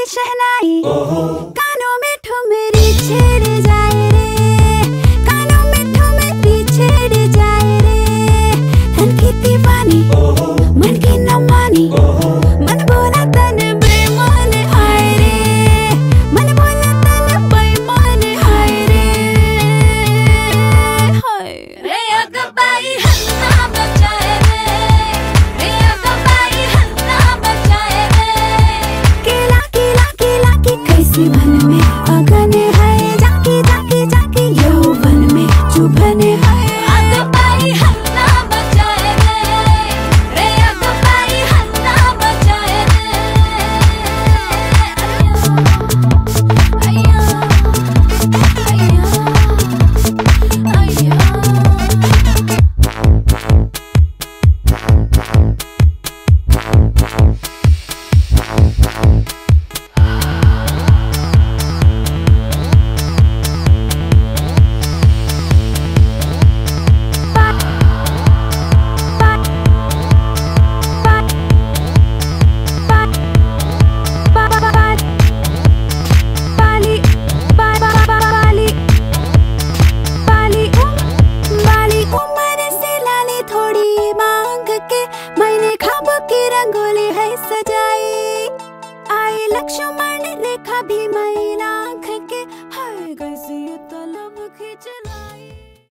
शहनाई कानों में ठुमरी छेड़ जाए रे, कानों में ठुमरी छेड़ जाए रे। तन की दीवानी मन की न मानी, मन बोला तन बेईमान हाय रे, मन बोला तन बेईमान हाय रे। हाय रे अगा बाई हन्ना बचाए रे, रे अगा बाई हन्ना बचाए रे। केला केला केला की कैसी मन में अगन है, जाके जाके जाके यौवन में चुभन है। अगा बाई हन्ना बचाए रे, रे अगा बाई हन्ना बचाए रे। अय्या अय्या अय्या अय्या। बाली उम्र से लाली थोड़ी मांग के, मैंने ख्वाबों की रंगोली है सजाई। आई लक्ष्मण रेखा भी मैला